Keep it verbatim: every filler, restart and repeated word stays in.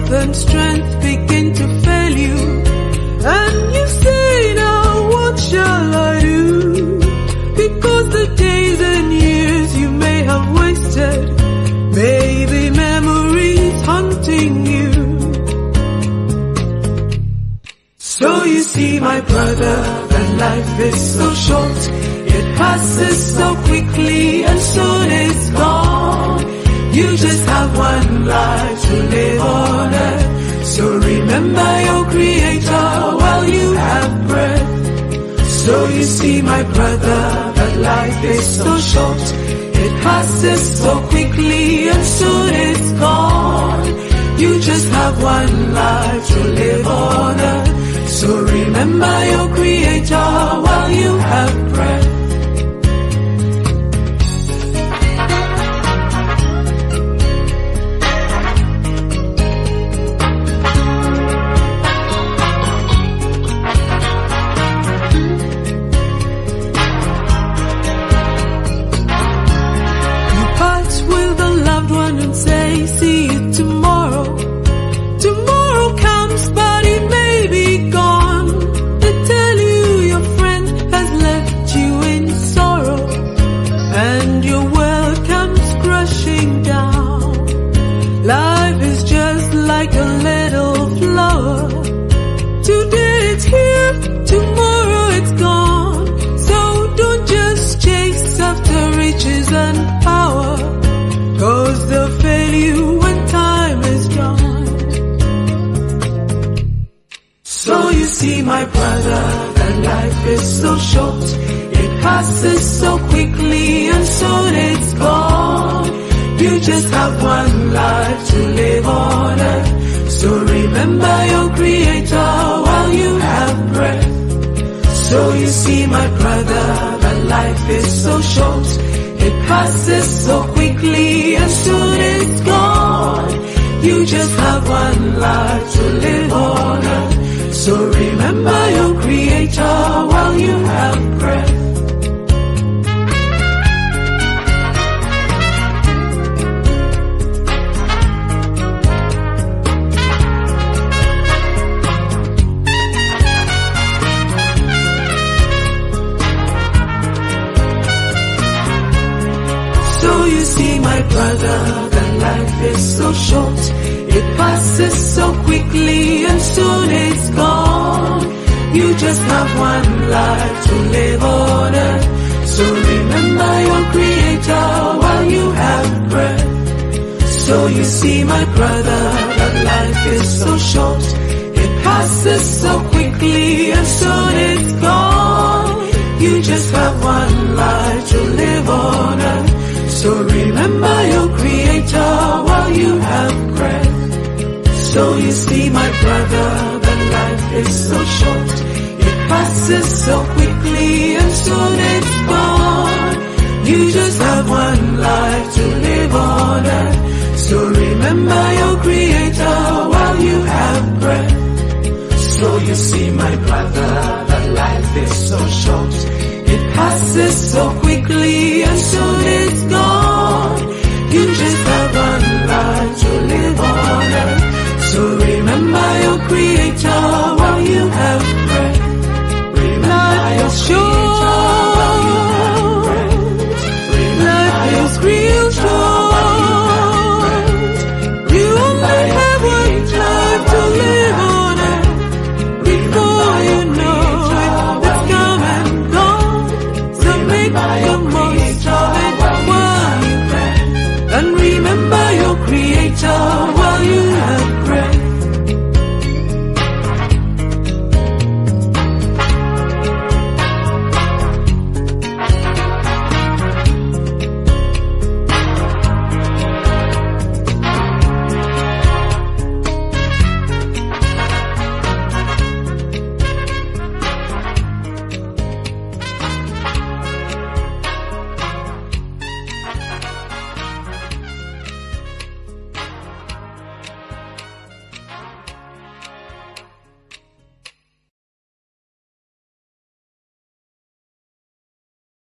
health and strength begin to fail you, and you say, now what shall I do? Because the days and years you may have wasted may be memories haunting you. So you see, my brother, that life is so short. It passes so quickly and soon it's gone. You just have one life to live on earth. So remember your Creator while you have breath. So you see, my brother, that life is so short. It passes so quickly and soon it's gone. You just have one life to live on earth. So remember your Creator while you have breath. You part with a loved one and say, see you tomorrow. Tomorrow comes, but it may be gone. They tell you your friend has left you in sorrow, and your world comes crashing down. Life is just like a little flower. Today it's here, tomorrow it's gone. So don't just chase after riches and power, 'cause they'll fail you when time is done. So you see, my brother, that life is so short. It passes so quickly and soon it's gone. You just have one life to live on earth. So remember your Creator while you have breath. So you see, my brother, that life is so short. It passes so quickly and soon it's gone. You just have one life to live on earth. So remember your Creator while you have breath. So you see, my brother, that life is so short. It passes so quickly and soon it's gone. You just have one life to live on earth. So remember your Creator while you have breath. So you see, my brother, that life is so short. It passes so quickly and soon it's gone. You just have one life to live on earth. So remember your Creator while you have breath. So you see, my brother, that life is so short. It passes so quickly and soon it's gone. You just have one life to live on earth. So remember your Creator.